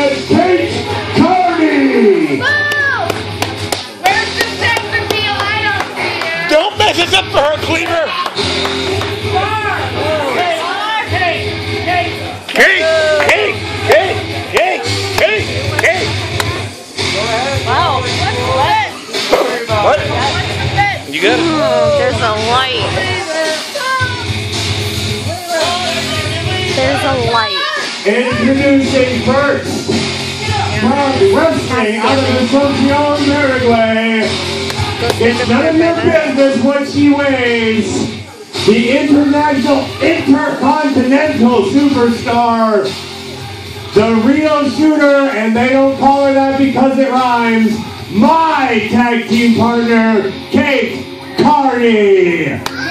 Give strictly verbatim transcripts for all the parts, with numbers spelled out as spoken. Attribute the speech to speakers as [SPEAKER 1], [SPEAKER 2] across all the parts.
[SPEAKER 1] and Kate Carney.
[SPEAKER 2] Where's the sex appeal? I don't see it.
[SPEAKER 3] Don't mess this up for her, Kliever. Kate, Kate, Kate, Kate, Kate, Kate.
[SPEAKER 2] Wow. What?
[SPEAKER 3] What? You good?
[SPEAKER 2] Oh, there's a light. There's a light.
[SPEAKER 1] Introducing first, from wrestling out of the Tokyo Uruguay. It's none of your business what she weighs. The international intercontinental superstar, the real shooter, and they don't call her that because it rhymes, my tag team partner, Kate Carney.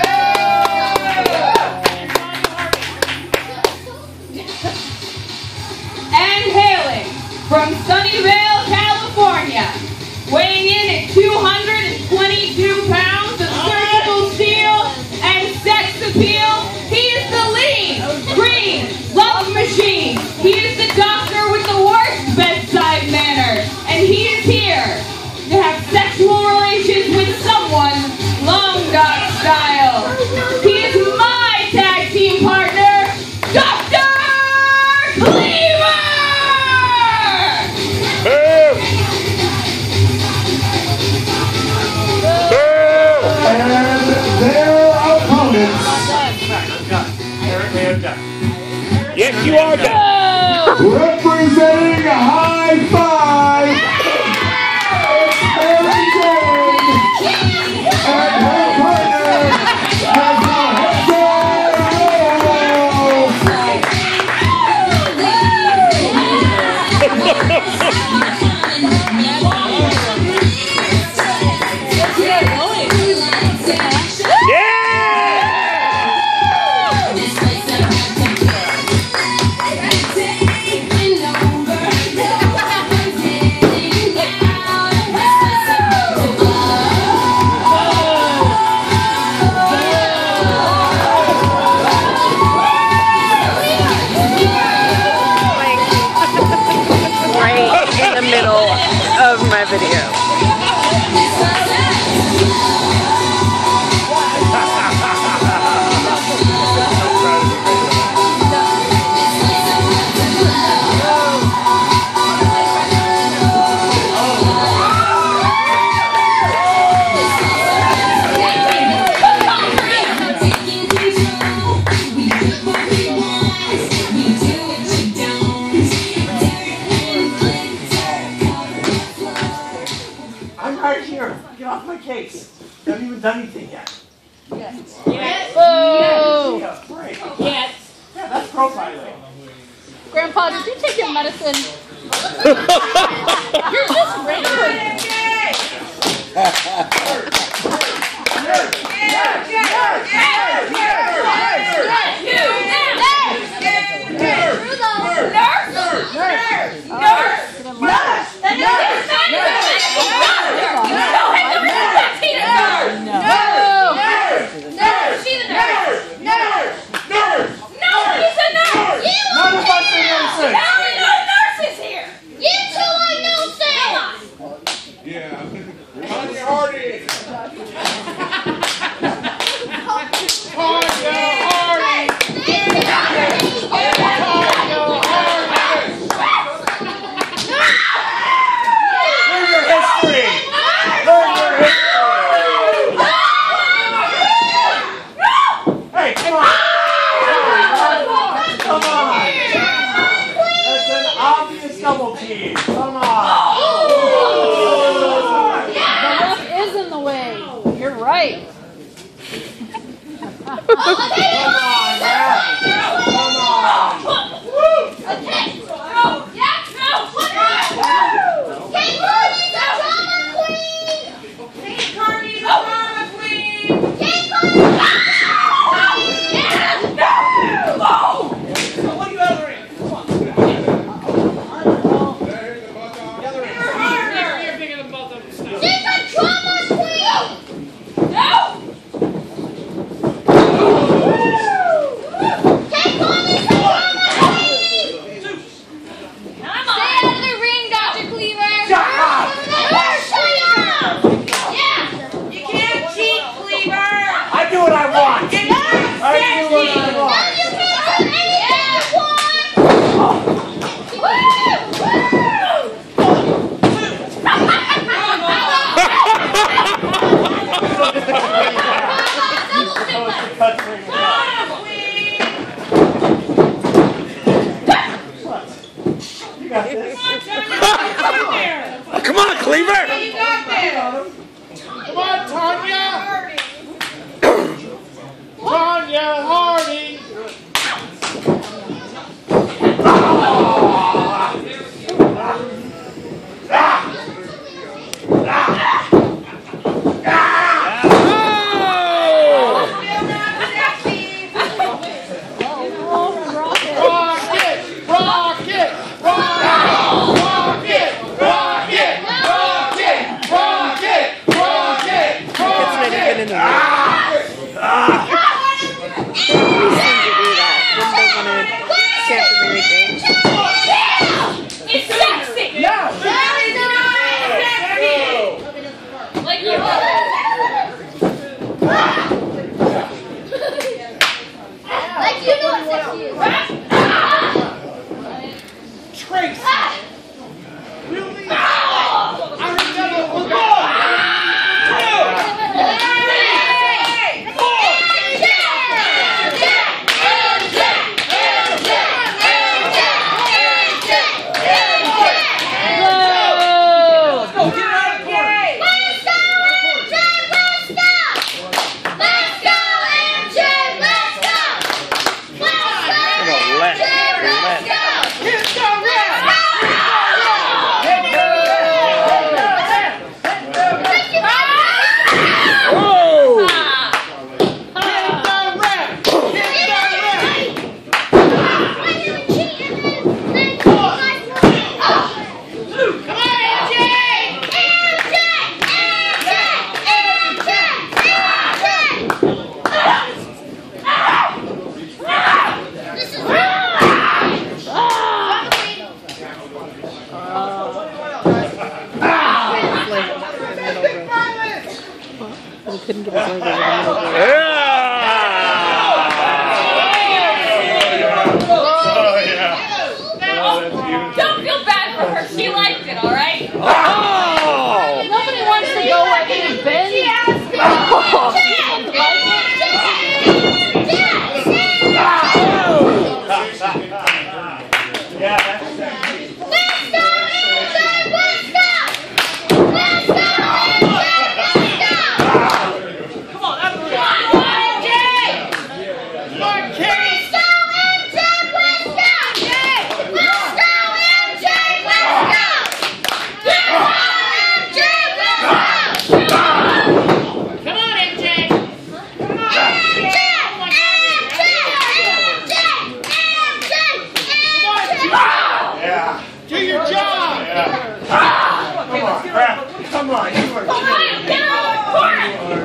[SPEAKER 4] And hailing from Sunnyvale, California, weighing in at two hundred twenty-two pounds of surgical steel and sex appeal, he is the lean, green love machine. He is the doctor with the worst bedside manner, and he is here to have sexual relations with someone long dog style. He is my tag team partner, Doctor Kliever!
[SPEAKER 3] Boo! Boo!
[SPEAKER 1] And their opponents,
[SPEAKER 3] Yes, you are done.
[SPEAKER 1] representing High Five, it's Mary Jane and her partner,
[SPEAKER 2] of my video.
[SPEAKER 5] Right here. Get off my case. I haven't even done anything yet.
[SPEAKER 4] Yes.
[SPEAKER 2] Yes. Oh.
[SPEAKER 5] Yeah, great.
[SPEAKER 4] Yes.
[SPEAKER 5] Yeah, that's profiling.
[SPEAKER 4] Grandpa, did you take your medicine? You're just rambling.
[SPEAKER 5] Double team. Come on.
[SPEAKER 4] Oh. The left is in the way. You're right.
[SPEAKER 5] Come on, man. Come on.
[SPEAKER 4] Okay. Go. Yeah. Go. Put it. Kate Carney's a drama queen. Kate Carney's a drama queen. Kate Carney's. Yeah. No.
[SPEAKER 5] What are you uttering? Come on. got this.
[SPEAKER 3] Come on, Kliever!
[SPEAKER 2] You got this.
[SPEAKER 1] Come on, Tanya! Tanya Hardy!
[SPEAKER 4] It's sexy!
[SPEAKER 5] No!
[SPEAKER 4] Very nice! Sexy! Like you
[SPEAKER 2] Like you know what sexy is.
[SPEAKER 1] Trace! Really? I remember one more!
[SPEAKER 6] Couldn't get his leg over the middle.
[SPEAKER 4] Don't feel bad for her. She liked it, all right?
[SPEAKER 3] Oh!
[SPEAKER 4] Nobody wants to go where they've been. She asked me.
[SPEAKER 1] Yeah, that's
[SPEAKER 2] Let's go, M J! Let's go! Let's go, M J! Let's go!
[SPEAKER 5] Come on, that's the
[SPEAKER 2] Come on, M J! Let's go, M J! Let's go! Let's go, M J! Let's go! Let's go, M J! Let's go!
[SPEAKER 4] Come on, M J.
[SPEAKER 2] Come on, M J! M J! M J! M J!
[SPEAKER 1] Yeah. Do your job! Yeah. Come on, crap. Come on, you are
[SPEAKER 4] Come on, get on the court.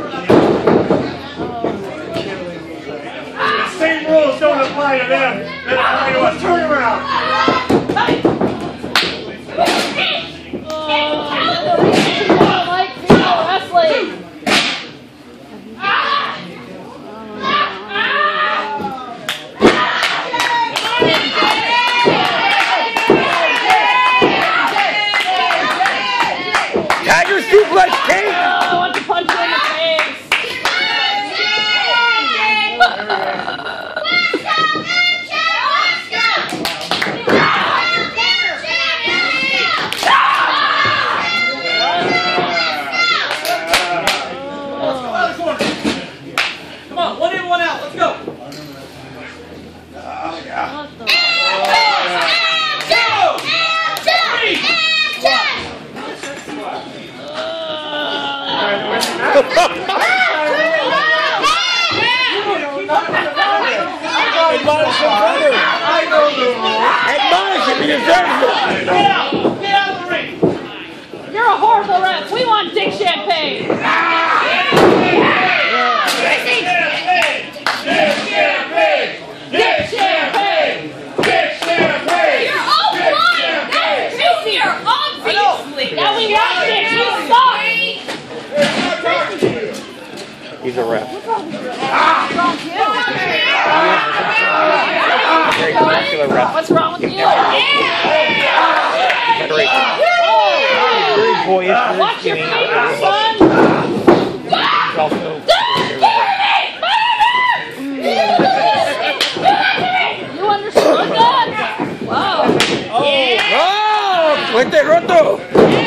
[SPEAKER 1] The same rules don't apply to them that apply to us. Turn around.
[SPEAKER 4] Like female wrestling.
[SPEAKER 3] Tiger suplex, Kate!
[SPEAKER 4] I want to punch you in the face.
[SPEAKER 5] Come on, one in, one out. Let's go.
[SPEAKER 1] Oh, yeah.
[SPEAKER 3] Admonish him further!
[SPEAKER 1] I know the rules.
[SPEAKER 3] Admonish him, he deserves it!
[SPEAKER 5] Get out. Get out of the ring.
[SPEAKER 4] You're a horrible ref. We want Dick Champagne.
[SPEAKER 1] Dick Champagne! Dick Champagne! Dick Champagne!
[SPEAKER 4] You're all blind. That's Junior, obviously. Now we watched it. You saw it.
[SPEAKER 1] I'm not talking to you.
[SPEAKER 3] He's a ref. Very popular ref.
[SPEAKER 4] What's wrong with you?
[SPEAKER 3] Federation. Very boyish. very
[SPEAKER 4] Watch your
[SPEAKER 3] skinny.
[SPEAKER 4] fingers, son.
[SPEAKER 3] He's also
[SPEAKER 4] You understood that? Wow.
[SPEAKER 3] Oh. ¡Oh! ¡Fuerte roto!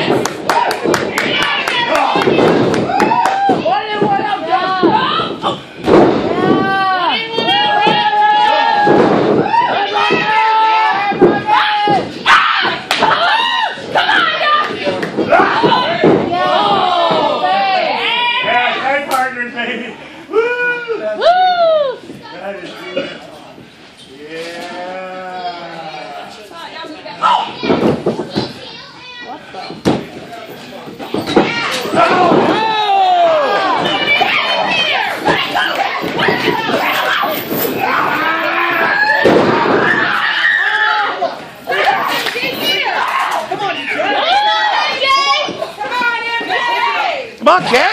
[SPEAKER 3] Come on, Kay!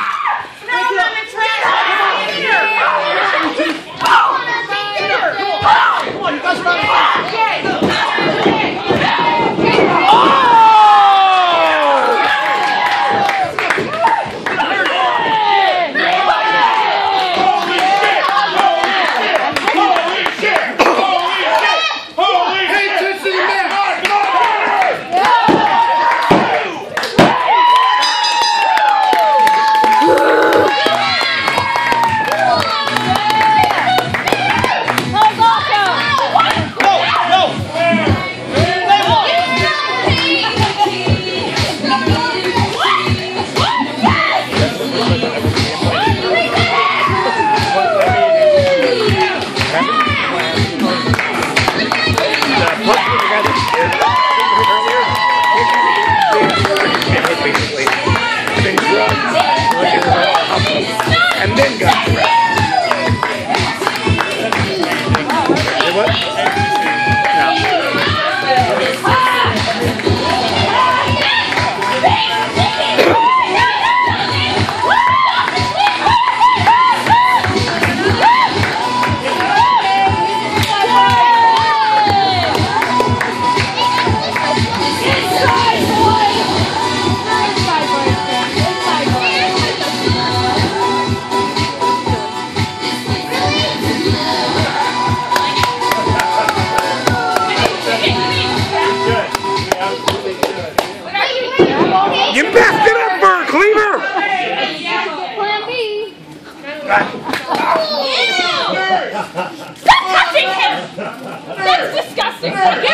[SPEAKER 3] And then got what? You backed it up for Kliever!
[SPEAKER 2] Plan B. Stop touching him! That's disgusting. Get